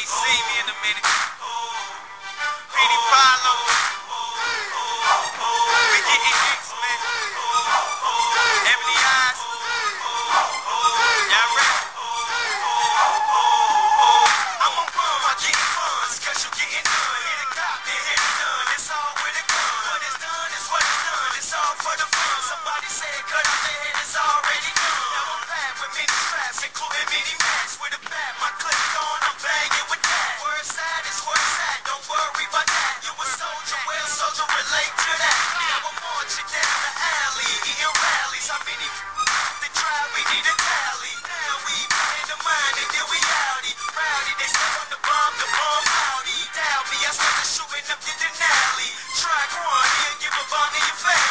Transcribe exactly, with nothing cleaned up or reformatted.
ain't seen me in a minute. Petey Pablo. We getting hits, man. Ebony Eyes. Y'all ready? I'm on run while getting funds, cause you getting done. Hit a cop, then hit a gun. It's all with a gun. What is done is what is done. It's all for the fun. Somebody said cut off their head, it's already done. Now I'm back with many traps, including many max. With a bat, my clip on, I'm banging with that. Word side is where it's at, don't worry about that. You a soldier, well, soldier, relate to that. Now I'm marching down the alley, eating rallies. How many the trial, we need a tally. Now we in the mind and then we outy. Rowdy, they step on the bomb, the bomb outy. Doubt me, I started shooting up in the alley. Track one, he'll give a bomb to your face.